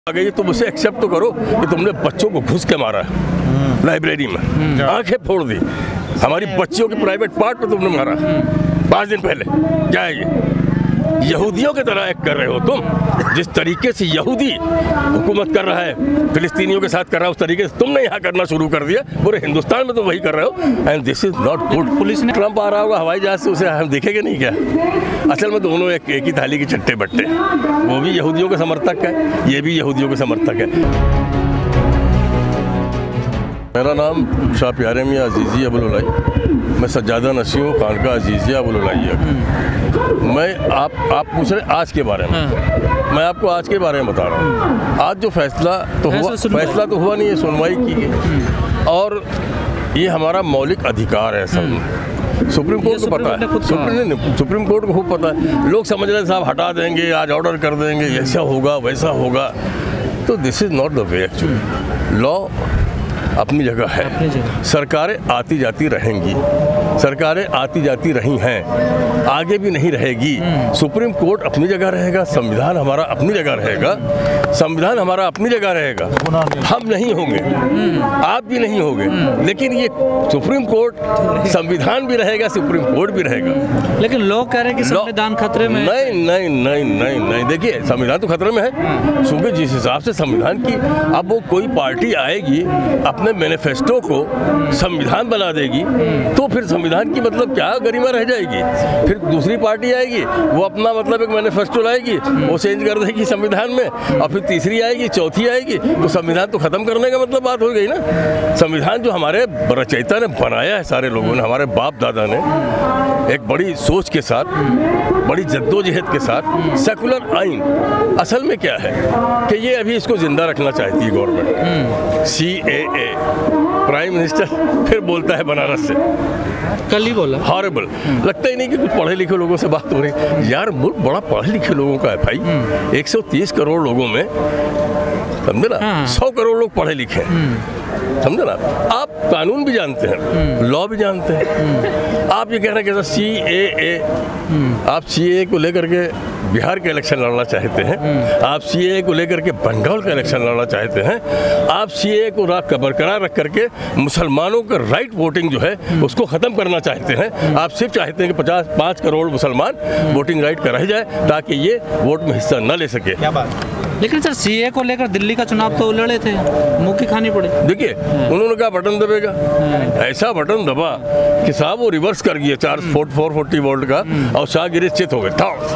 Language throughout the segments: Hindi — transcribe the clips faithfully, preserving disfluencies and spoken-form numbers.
आ गई तुम उसे एक्सेप्ट तो करो कि तुमने बच्चों को घुस के मारा है लाइब्रेरी में, आंखें फोड़ दी, हमारी बच्चियों के प्राइवेट पार्ट पे तुमने मारा पाँच दिन पहले। क्या है ये? यहूदियों की तरह एक्ट कर रहे हो तुम। जिस तरीके से यहूदी हुकूमत कर रहा है, फिलिस्तीनियों के साथ कर रहा है, उस तरीके से तुमने यहाँ करना शुरू कर दिया। पूरे हिंदुस्तान में तो वही कर रहे हो and this is not good. पुलिस ने ट्रंप आ रहा होगा हवाई जहाज से, उसे हम देखेंगे नहीं क्या? असल में दोनों एक, एक ही थाली के चट्टे बट्टे, वो भी यहूदियों के समर्थक है, ये भी यहूदियों के समर्थक है। मेरा नाम शाह प्यारे मियाँ अजीज़ी अबुललाई, मैं सज्जादा नसी हूँ, खानका अजीज़िया अबुललाई। मैं आप आप पूछ रहे आज के बारे में, मैं आपको आज के बारे में बता रहा हूँ। आज जो फैसला तो हुआ, फैसला तो हुआ नहीं है, सुनवाई की गई और ये हमारा मौलिक अधिकार है। सब सुप्रीम कोर्ट को पता है, सुप्रीम सुप्रीम कोर्ट को खूब पता है। लोग समझ रहे हैं साहब हटा देंगे, आज ऑर्डर कर देंगे, ऐसा होगा वैसा होगा, तो this is not the way actually. Law अपनी जगह है, सरकारें आती जाती रहेंगी, सरकारें आती जाती रही हैं, आगे भी नहीं रहेगी। सुप्रीम कोर्ट अपनी जगह रहेगा, संविधान हमारा अपनी जगह रहेगा, संविधान हमारा अपनी जगह रहेगा। हम नहीं होंगे, आप भी नहीं होंगे, लेकिन ये सुप्रीम कोर्ट, संविधान भी रहेगा, सुप्रीम कोर्ट भी रहेगा। लेकिन लोग कह रहे हैं कि संविधान खतरे में। नहीं नहीं नहीं नहीं नहीं देखिए, संविधान तो खतरे में है क्योंकि जिस हिसाब से संविधान की, अब वो कोई पार्टी आएगी अपने मैनिफेस्टो को संविधान बना देगी, तो फिर संविधान की मतलब क्या गरिमा रह जाएगी। फिर दूसरी पार्टी आएगी, वो अपना मतलब एक मैनिफेस्टो लाएगी, वो चेंज कर देगी संविधान में, और फिर तीसरी आएगी, चौथी आएगी, तो संविधान तो खत्म करने का मतलब बात हो गई ना। संविधान जो हमारे रचयिता ने बनाया है, सारे लोगों ने, हमारे बाप दादा ने एक बड़ी सोच के साथ, बड़ी जद्दोजहद के साथ, सेकुलर आइन। असल में क्या है कि ये अभी इसको जिंदा रखना चाहती है government. C A A, prime minister फिर बोलता है बनारस से, कल ही बोला, हॉरिबल। लगता ही नहीं कि कुछ पढ़े लिखे लोगों से बात हो रही। यार मुल्क बड़ा पढ़े लिखे लोगों का है भाई, एक सौ तीस करोड़ लोगों में, समझे ना, सौ करोड़ लोग पढ़े लिखे हैं, समझे ना। आप कानून भी जानते हैं, लॉ भी जानते हैं। आप ये कह रहे हैं कि सी ए ए, आप सी ए को लेकर के बिहार के इलेक्शन लड़ना चाहते हैं, आप सी ए को लेकर के बंगाल का इलेक्शन लड़ना चाहते हैं, आप सी ए को बरकरार रख करके मुसलमानों का राइट वोटिंग जो है उसको ख़त्म करना चाहते हैं। आप सिर्फ चाहते हैं कि पचास पाँच करोड़ मुसलमान वोटिंग राइट का रह जाए ताकि ये वोट में हिस्सा न ले सके। क्या बात। लेकिन सर सी ए को लेकर दिल्ली का चुनाव तो लड़े थे, मुँह की खानी पड़ी। देखिए उन्होंने कहा बटन दबेगा, ऐसा बटन दबा कि साहब वो रिवर्स कर गया चार फोर फोर फोर्टी वोल्ट का, और शाह गिरे चित हो गए,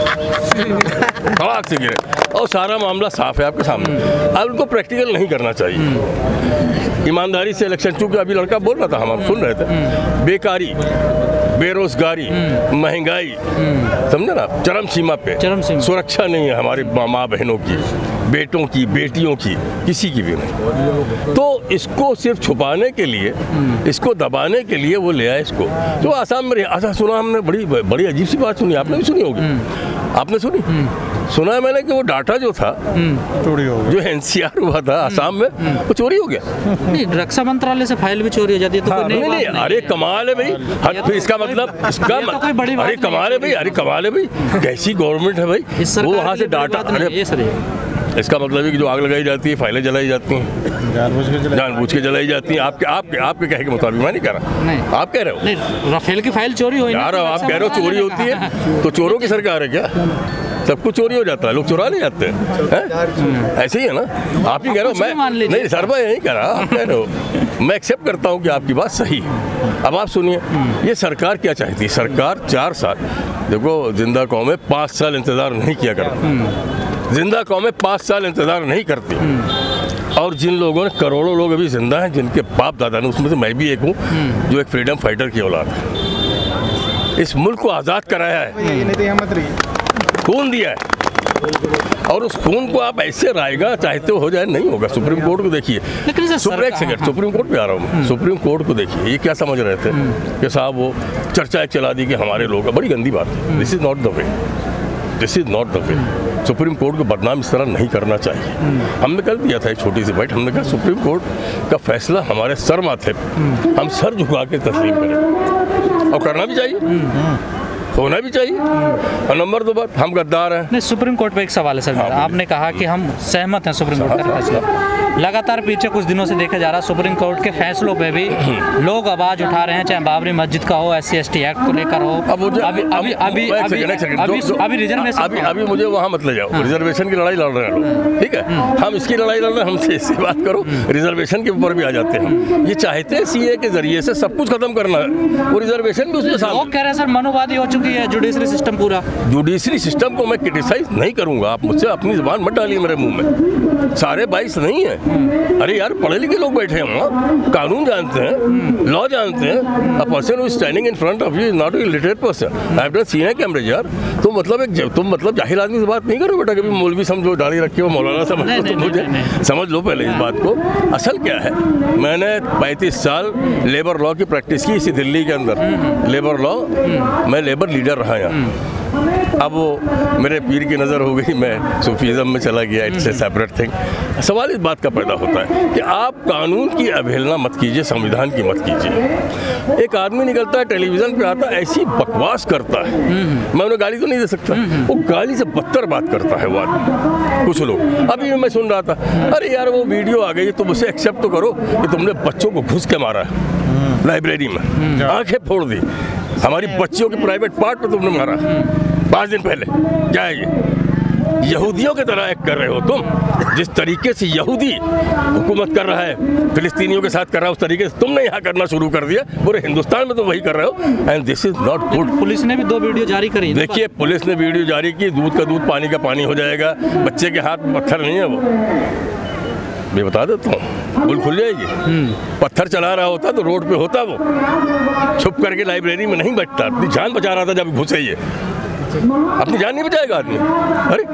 धड़ाक से गिरे, और सारा मामला साफ है आपके सामने। अब उनको प्रैक्टिकल नहीं करना चाहिए, ईमानदारी से इलेक्शन। चूंकि अभी लड़का बोल रहा था, हम आप सुन रहे थे, बेकारी, बेरोजगारी, महंगाई, समझे ना, चरम सीमा पे, चरम सीमा, सुरक्षा नहीं है हमारी माँ बहनों की, बेटों की, बेटियों की, किसी की भी नहीं। तो इसको सिर्फ छुपाने के लिए, इसको दबाने के लिए वो ले आए इसको। तो आसाम में अच्छा सुना हमने, बड़ी बड़ी अजीब सी बात सुनी, आपने भी सुनी होगी, आपने सुनी? सुना है मैंने कि वो डाटा जो था चोरी हो गया, जो एन सी आर हुआ था आसाम में, वो चोरी हो गया। नहीं, रक्षा मंत्रालय से फाइल भी चोरी हो जाती है तो हाँ, नहीं, नहीं, अरे कमाल है भाई, फिर इसका मतलब, इसका अरे कमाल है भाई, अरे कमाल है भाई, कैसी गवर्नमेंट है भाई, वो वहाँ से डाटा, अरे इसका मतलब है कि जो आग लगाई जाती है, फाइलें जलाई जाती हैं, जानबूझ के जलाई जाती हैं। आपके आपके आपके कहे के मुताबिक, मैं नहीं कह रहा, आप कह रहे हो नहीं, राफेल की फाइल चोरी हुई यार, आप कह रहे हो चोरी होती है, तो चोरों की सरकार है क्या? सब कुछ चोरी हो जाता है, लोग चुरा नहीं जाते हैं, ऐसे ही है ना। आप ही कह रहे हो, मैं नहीं सर, मैं यही कह रहा, आप कह रहे हो, मैं एक्सेप्ट करता हूँ कि आपकी बात सही है। अब आप सुनिए, ये सरकार क्या चाहती है? सरकार चार साल, देखो जिंदा कौमें पाँच साल इंतजार नहीं किया करती, जिंदा कौमें पाँच साल इंतजार नहीं करती, और जिन लोगों ने, करोड़ों लोग अभी जिंदा हैं जिनके बाप दादा ने, उसमें से मैं भी एक हूँ जो एक फ्रीडम फाइटर की औलाद है, इस मुल्क को आज़ाद कराया है, खून दिया है, और उस खून को आप ऐसे रायगा चाहते हो जाए, नहीं होगा। सुप्रीम कोर्ट को देखिए, सुप्रीम सेकंड सुप्रीम कोर्ट पे आ रहा हूँ मैं, सुप्रीम कोर्ट को देखिए, ये क्या समझ रहे थे कि साहब वो चर्चा चला दी कि हमारे लोग, बड़ी गंदी बात है। This is not the way, this is not the way. Supreme court को बदनाम इस तरह नहीं करना चाहिए। हमने कल दिया था एक छोटी सी बाइट, हमने कहा सुप्रीम कोर्ट का फैसला हमारे सर माथे, हम सर झुका के तस्लीम करें, और करना भी चाहिए। होना भी चाहिए। और नंबर दो बात, हम गद्दार हैं। नहीं, सुप्रीम कोर्ट पे एक सवाल है सर मेरा। आपने कहा कि हम सहमत हैं सुप्रीम कोर्ट के फैसले, लगातार पीछे कुछ दिनों से देखा जा रहा है सुप्रीम कोर्ट के फैसलों पे भी लोग आवाज उठा रहे हैं, चाहे बाबरी मस्जिद का हो, S C S T act को लेकर हो। अब मुझे अभी अभी अभी अभी अभी रिजर्वेशन अभी अभी मुझे वहाँ मत ले जाओ। रिजर्वेशन की लड़ाई लड़ रहे हैं लोग, ठीक है, हम इसकी लड़ाई लड़ रहे हैं, हमसे इससे बात करो। रिजर्वेशन के ऊपर भी आ जाते हैं। ये चाहते हैं सीए के जरिए से सब कुछ खत्म करना है, वो रिजर्वेशन भी उसमें शामिल। लोग कह रहे हैं सर मनोवादी हो चुकी है जुडिशरी सिस्टम पूरा। जुडिशरी सिस्टम को मैं क्रिटिसाइज नहीं करूंगा, आप मुझसे अपनी जुबान मत डालिए मेरे मुंह में। सारे बाईस नहीं है, अरे यार पढ़े लिखे लोग बैठे हैं वहाँ, कानून जानते हैं, लॉ जानते हैं। A person who is standing in front of you is not a literate person. I have done seen है कैमरे यार। तुम मतलब एक तुम मतलब जाहिल आदमी से बात नहीं करो बेटा, कभी मौलवी समझो, दाढ़ी रखे हो, मौलाना समझ लो, तुम मुझे समझ लो पहले इस बात को। असल क्या है, मैंने पैंतीस साल लेबर लॉ की प्रैक्टिस की इसी दिल्ली के अंदर। लेबर लॉ, मैं लेबर लीडर रहा यहाँ। अब वो मेरे पीर की नज़र हो गई, मैं सूफीज़म में चला गया, इट्स ए सेपरेट थिंग। सवाल इस बात का पैदा होता है कि आप कानून की अवहेलना मत कीजिए, संविधान की मत कीजिए। एक आदमी निकलता है टेलीविज़न पे आता है, ऐसी बकवास करता है, मैं उन्हें गाली तो नहीं दे सकता, वो गाली से बदतर बात करता है वो आदमी। कुछ लोग, अभी मैं सुन रहा था, अरे यार वो वीडियो आ गई, तुम उसे एक्सेप्ट तो करो कि तुमने बच्चों को घुस के मारा है लाइब्रेरी में, आंखें फोड़ दी, हमारी बच्चियों के प्राइवेट पार्ट पे तुमने मारा पाँच दिन पहले। क्या है ये? यहूदियों की तरह एक्ट कर रहे हो तुम। जिस तरीके से यहूदी हुकूमत कर रहा है, फिलिस्तीनियों के साथ कर रहा है, उस तरीके से तुमने यहाँ करना शुरू कर दिया। पूरे हिंदुस्तान में तो वही कर रहे हो, and this is not good. पुलिस ने भी दो वीडियो जारी करी। देखिए, पुलिस ने वीडियो जारी की, दूध का दूध पानी का पानी हो जाएगा। बच्चे के हाथ में पत्थर नहीं है, वो मैं बता देता हूँ, बुल खुल जाएगी। पत्थर चला रहा होता तो रोड पे होता, वो छुप करके लाइब्रेरी में नहीं बैठता, अपनी जान बचा रहा था जब घुसे। ये अपनी जान नहीं बचाएगा आदमी। अरे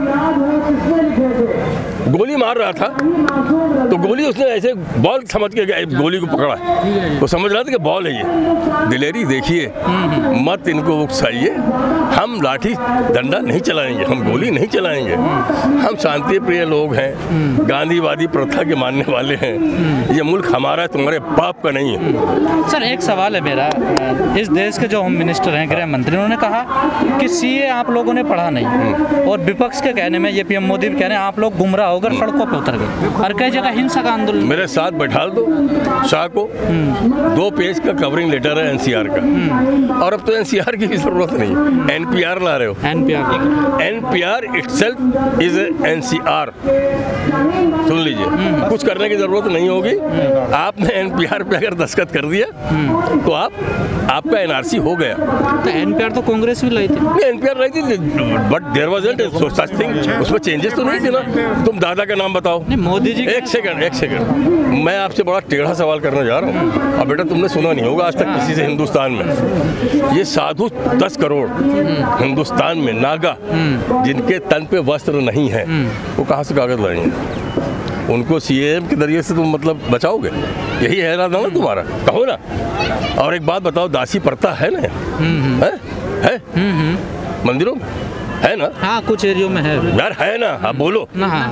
गोली मार रहा था तो गोली उसने ऐसे बॉल समझ के गोली को पकड़ा, तो समझ रहा था कि बॉल है ये। दिलेरी देखिए, मत इनको उकसाइए। हम लाठी डंडा नहीं चलाएंगे, हम गोली नहीं चलाएंगे। हम शांति प्रिय लोग हैं, गांधीवादी प्रथा के मानने वाले हैं। ये मुल्क हमारा है, तुम्हारे बाप का नहीं है। सर एक सवाल है मेरा, इस देश के जो होम मिनिस्टर हैं, गृह मंत्री, उन्होंने कहा कि सीए आप लोगों ने पढ़ा नहीं, और विपक्ष के कहने में ये पीएम मोदी भी कह रहे हैं आप लोग गुमराह होकर सड़कों पे उतर गए और कई जगह हिंसा का आंदोलन। मेरे साथ बैठा दो शाह को, दो पेज का कवरिंग लेटर है एनसीआर का, और अब तो एनसीआर की भी जरूरत नहीं, एनपीआर ला रहे हो। NPR NPR itself is NCR. सुन लीजिए, कुछ करने की जरूरत नहीं होगी। आपने एनपीआर पे अगर दस्तखत कर दिया तो आप आपका एनआरसी हो गया। तो एनपीआर तो कांग्रेस भी लाई थी। एनपीआर लाई थी, but there wasn't such thing, उसमें चेंजेस तो नहीं थे ना। तुम दादा का नाम बताओ। नहीं, मोदी जी। एक सेकंड एक सेकंड मैं आपसे बड़ा टेढ़ा सवाल करने जा रहा हूँ। अब बेटा तुमने सुना नहीं होगा आज तक किसी से हिंदुस्तान में, ये साधु दस करोड़ हिंदुस्तान में नागा जिनके तन पे वस्त्र नहीं है, वो कहाँ से कागज लाएंगे? उनको सीएम के जरिए से तुम मतलब बचाओगे? यही है ना ना तुम्हारा, कहो ना। और एक बात बताओ, दासी प्रथा है ना, है, है? मंदिरों में है ना? हाँ, कुछ एरियो में है यार, है ना? आप बोलो ना। हाँ।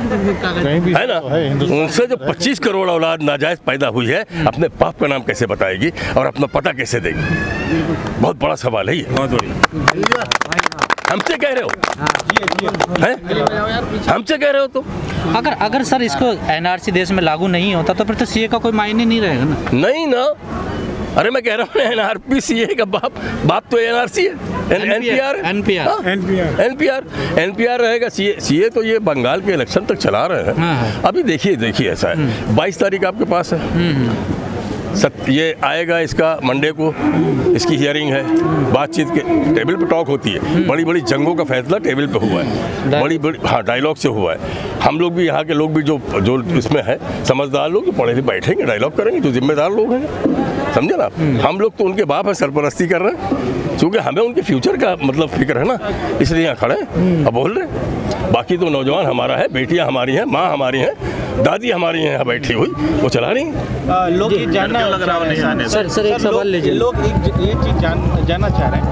है ना? उनसे जो पच्चीस करोड़ औलाद नाजायज पैदा हुई है, अपने बाप का नाम कैसे बताएगी और अपना पता कैसे देगी? बहुत बड़ा सवाल है ये। बहुत बड़ी हमसे कह रहे हो, हैं? हमसे कह रहे हो तो अगर अगर सर इसको एनआरसी देश में लागू नहीं होता तो फिर तो सीए का कोई मायने नहीं रहेगा ना। नहीं ना, अरे मैं कह रहा हूँ एनआरपी सीए का बाप बाप तो एनआरसी है, एनपीआर एनपीआर एनपीआर एनपीआर रहेगा। सीए सीए तो ये बंगाल के इलेक्शन तक चला रहे हैं। अभी देखिए देखिए ऐसा है, बाईस तारीख आपके पास है, सत ये आएगा, इसका मंडे को इसकी हियरिंग है, बातचीत के टेबल पे टॉक होती है। बड़ी बड़ी जंगों का फैसला टेबल पे हुआ है, बड़ी बड़ी हाँ डायलॉग से हुआ है। हम लोग भी यहाँ के लोग भी जो जो इसमें है समझदार लोग, पढ़े लिखे बैठेंगे, डायलॉग करेंगे, जो जिम्मेदार लोग हैं, समझे ना। हम लोग तो उनके बाप है, सरपरस्ती कर रहे हैं, क्योंकि हमें उनके फ्यूचर का मतलब फिक्र है ना, इसलिए यहाँ खड़े हैं और बोल रहे हैं। बाकी तो नौजवान हमारा है, बेटियाँ हमारी हैं, माँ हमारी हैं, दादी हमारी हैं यहाँ बैठी हुई, वो चला रही हैं। लोग ये जानना लग रहा है, सर सर एक सवाल लीजिए। लोग एक ये चीज़ जान जानना चाह रहे हैं कि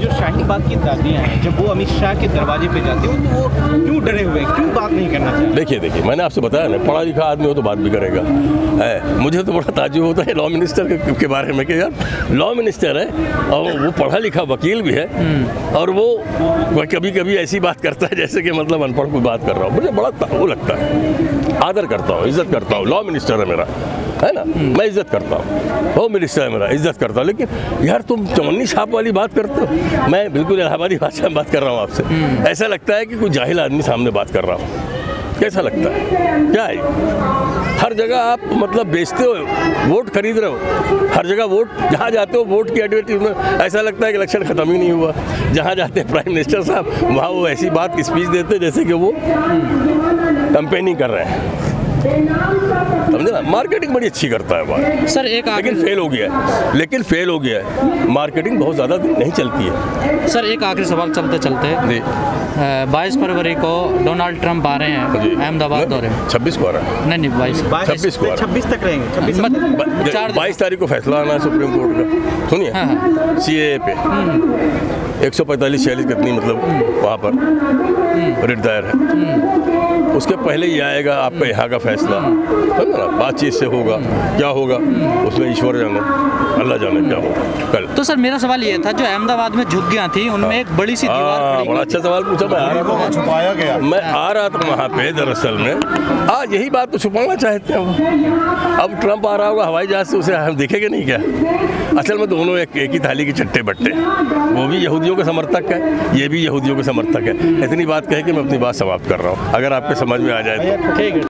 जो शाहीन बाग की दादियाँ हैं, जब वो अमित शाह के दरवाजे पे जाती हैं तो वो क्यों डरे हुए, क्यों बात नहीं करना चाहते? देखिए देखिए मैंने आपसे बताया ना, पढ़ा लिखा आदमी हो तो बात भी करेगा है। मुझे तो बड़ा ताज्जुब होता है लॉ मिनिस्टर के, के बारे में कि यार लॉ मिनिस्टर है और वो पढ़ा लिखा वकील भी है और वो कभी कभी ऐसी बात करता है जैसे कि मतलब अनपढ़ कोई बात कर रहा हूँ। मुझे बड़ा वो लगता है, आदर करता हूँ, इज्जत करता हूँ। लॉ मिनिस्टर है मेरा, है ना, मैं इज्जत करता हूँ। होम मिनिस्टर है मेरा, इज्जत करता हूँ। लेकिन यार तुम चवन्नी छाप वाली बात करते हो। मैं बिल्कुल इलाहाबादी भाषा में बात कर रहा हूँ आपसे। ऐसा लगता है कि कोई जाहिल आदमी सामने बात कर रहा हूँ। कैसा लगता है? क्या है, हर जगह आप मतलब बेचते हो, वोट खरीद रहे हो, हर जगह वोट, जहाँ जाते हो वोट की एडवर्टीजमेंट। ऐसा लगता है कि इलेक्शन खत्म ही नहीं हुआ। जहाँ जाते हैं प्राइम मिनिस्टर साहब, वहाँ वो ऐसी बात की स्पीच देते हैं जैसे कि वो कैंपेनिंग कर रहे हैं। समझे ना, मार्केटिंग बड़ी अच्छी करता है बात सर। एक लेकिन फेल हो गया है, लेकिन फेल हो गया है। मार्केटिंग बहुत ज़्यादा दिन नहीं चलती है। सर एक आखिरी सवाल चलते चलते, बाईस फरवरी को डोनाल्ड ट्रंप आ रहे हैं अहमदाबाद दौरे में। छब्बीस को आ रहा है? नहीं नहीं बाईस छब्बीस को छब्बीस तक रहेंगे। बाईस तारीख को फैसला आना है सुप्रीम कोर्ट का। सुनिए, सी ए पे एक सौ पैंतालीस छियालीस कितनी मतलब वहाँ पर रिट दायर है, उसके पहले ही आएगा आपका यहाँ का फैसला। समझो ना, बातचीत से होगा, क्या होगा उसमें ईश्वर जाने, अल्लाह जाने क्या होगा कल। तो सर मेरा सवाल ये था, जो अहमदाबाद में झुग्गियाँ थी उनमें एक बड़ी सी दीवार, बड़ा अच्छा सवाल पूछा। मैं आ रहा था, छुपाया गया, मैं आ रहा था वहाँ पे दरअसल में। आज यही बात तो छुपाना चाहते हैं वो। अब ट्रंप आ रहा होगा हवाई जहाज से, उसे हम देखेंगे नहीं क्या? असल में दोनों एक, एक ही थाली के चट्टे बट्टे। वो भी यहूदियों के समर्थक है, ये भी यहूदियों के समर्थक है। इतनी बात कह के मैं अपनी बात समाप्त कर रहा हूँ, अगर आपके समझ में आ जाए तो। ठीक है।